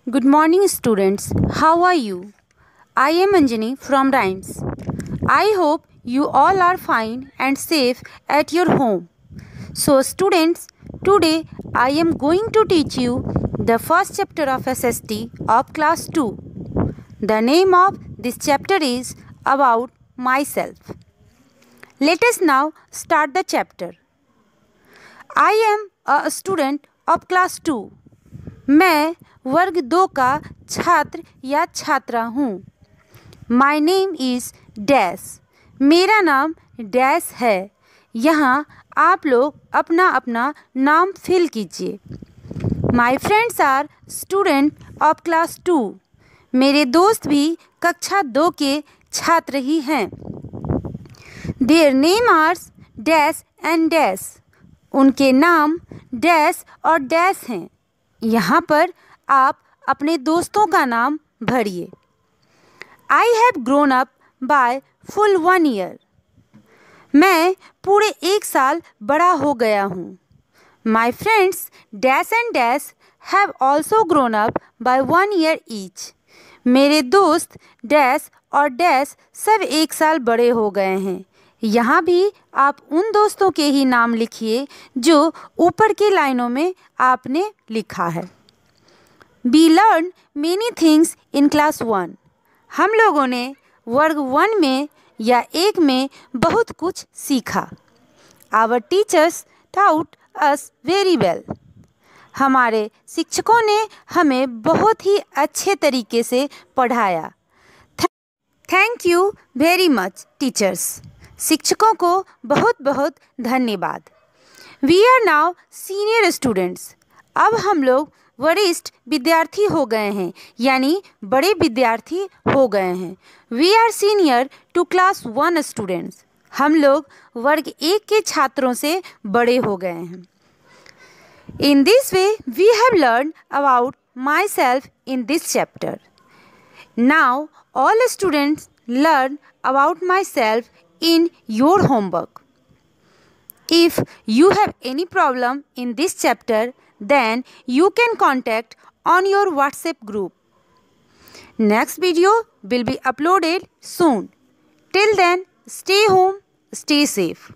Good morning, students. How are you? I am Anjani from Rhymes. I hope you all are fine and safe at your home. So, students, today I am going to teach you the first chapter of SST of class 2. The name of this chapter is About Myself. Let us now start the chapter. I am a student of class 2. मैं वर्ग 2 का छात्र या छात्रा हूँ. My name is dash. मेरा नाम dash है. यहाँ आप लोग अपना अपना नाम फिल कीजिए. My friends are student of class 2. मेरे दोस्त भी कक्षा 2 के छात्र ही हैं. Their name are dash and dash. उनके नाम डैश और डैश हैं. यहाँ पर आप अपने दोस्तों का नाम भरिए. I have grown up by full 1 year. मैं पूरे 1 साल बड़ा हो गया हूँ. My friends dash and dash have also grown up by 1 year each. मेरे दोस्त डैश और डैश सब 1 साल बड़े हो गए हैं. यहाँ भी आप उन दोस्तों के ही नाम लिखिए जो ऊपर की लाइनों में आपने लिखा है. We learned many things in class 1. हम लोगों ने वर्ग 1 में या 1 में बहुत कुछ सीखा. Our teachers taught us very well. हमारे शिक्षकों ने हमें बहुत ही अच्छे तरीके से पढ़ाया. Thank you very much, teachers. शिक्षकों को बहुत बहुत धन्यवाद. We are now senior students. अब हम लोग वरिष्ठ विद्यार्थी हो गए हैं, यानी बड़े विद्यार्थी हो गए हैं. We are senior to class 1 students. हम लोग वर्ग 1 के छात्रों से बड़े हो गए हैं. In this way, we have learned about myself in this chapter. Now, all students learn about myself in your homework. If you have any problem in this chapter, then you can contact on your WhatsApp group. Next video will be uploaded soon. Till then, stay home, stay safe.